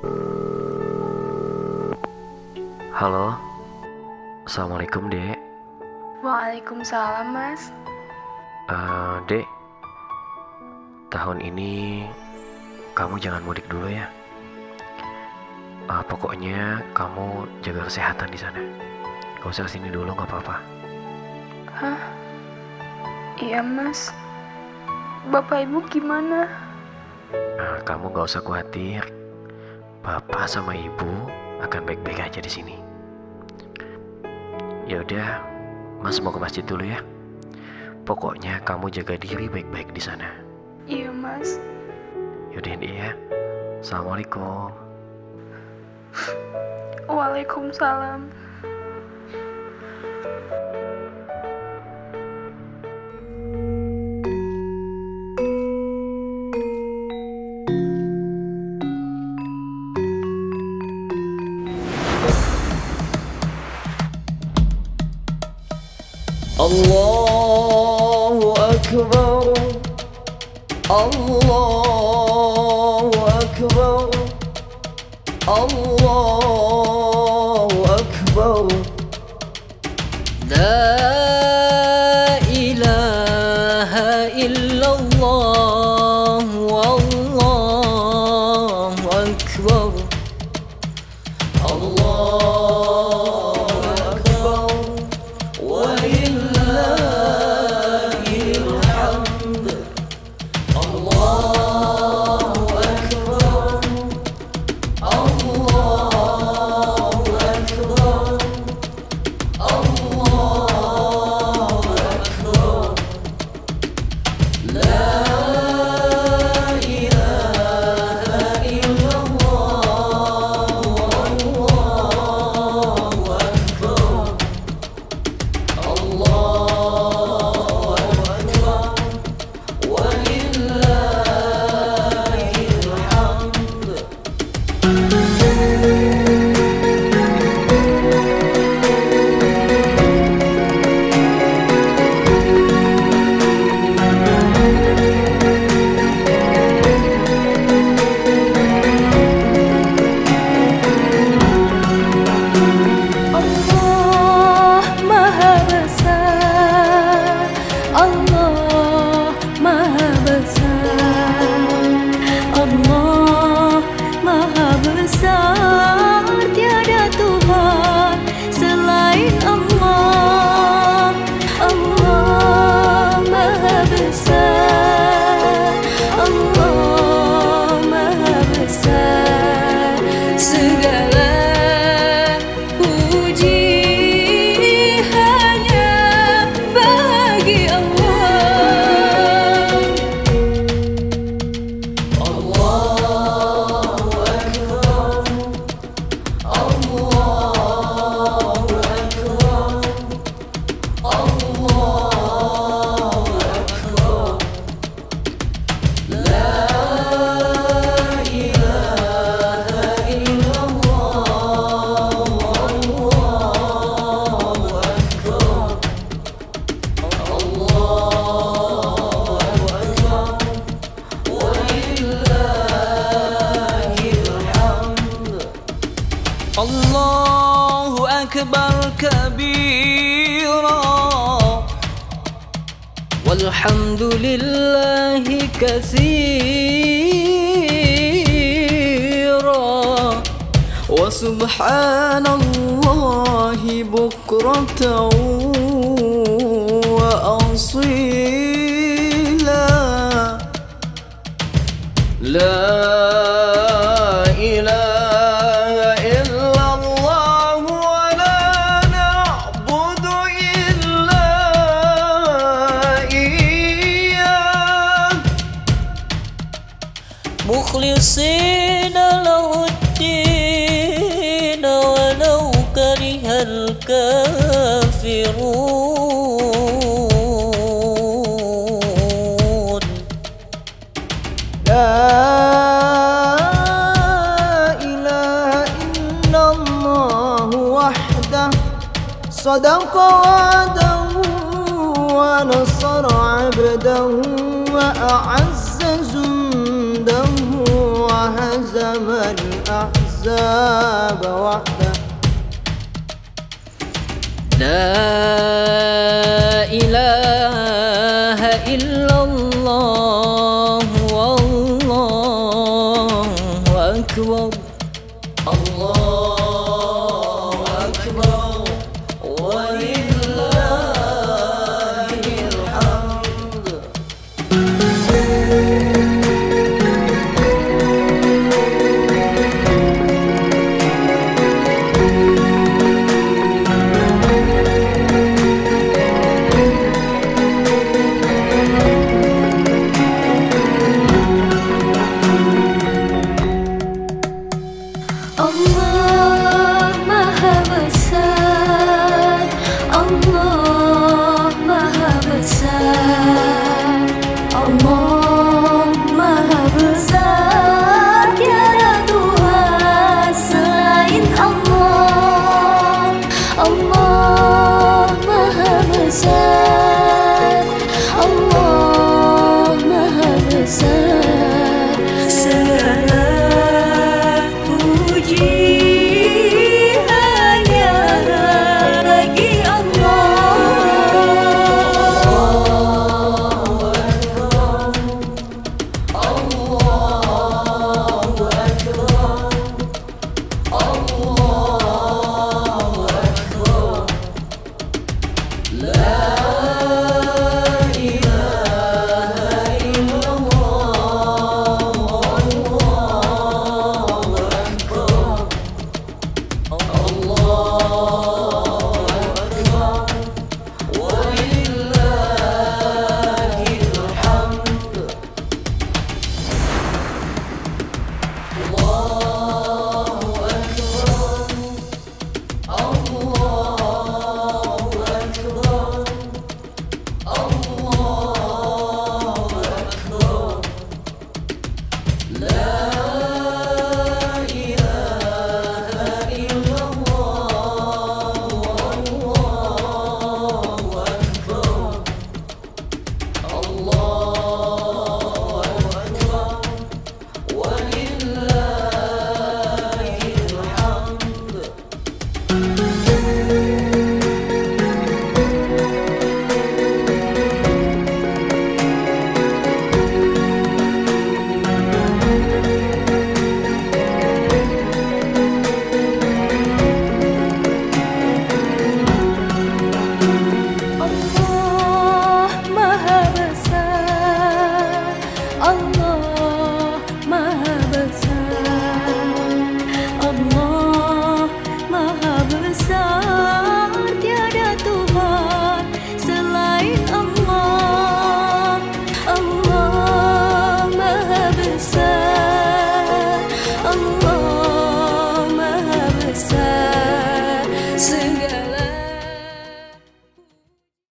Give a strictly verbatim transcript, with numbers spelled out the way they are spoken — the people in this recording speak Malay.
Halo, Assalamualaikum Dek. Waalaikumsalam Mas. uh, Dek, tahun ini kamu jangan mudik dulu ya. uh, Pokoknya kamu jaga kesehatan di sana. Gak usah kesini dulu, gak apa-apa. Hah? Iya Mas. Bapak Ibu gimana? Nah, kamu gak usah khawatir. Bapak sama Ibu akan baik-baik aja di sini. Ya udah, Mas mau ke masjid dulu ya. Pokoknya kamu jaga diri baik-baik di sana. Iya Mas. Yaudah Dek ya. Assalamualaikum. Waalaikumsalam. Allahu Akbar, Allahu Akbar, Allahu Akbar. La ilaha illallah, Wallahu Akbar. Allahu Akbar, walillahil hamd. Allahu Akbar, Allahu Akbar, Allahu Akbar. La ilaha illallah, Wallahu Akbar. Allahu Akbar, walillahil hamd. Allah Maha Besar, Allah Maha Besar, Allah Maha Besar, tiada Tuhan selain Allah. Allah Maha Besar, Allah Maha Besar, segala puji hanya bagi Allah. Allahu Akbar, Allahu Akbar, Allahu Akbar. La ilaha illallah, Wallahu Akbar. Allahu Akbar, walillahil hamd. Allahu Akbar kabira, walhamdulillahi katsira, wa subhanallahi bukratan wa asila. La ilaha illallah, wa la na'budu illa iyyah, mukhlisina lahuddin walau karihal kafirun. La ilaha illallah wahdah, sadaqa wa'dahu wa nasara 'abdahu wa a'azza jundahu wa hazama هزم الأحزاب وحده. لا إله إلا الله والله أكبر. الله أكبر ولله الحمد. Allah Maha Besar, Allah Maha Besar, Allah Maha Besar, tiada Tuhan selain Allah. Allah Maha Besar, Allah Maha Besar, segala puji hanya bagi besar.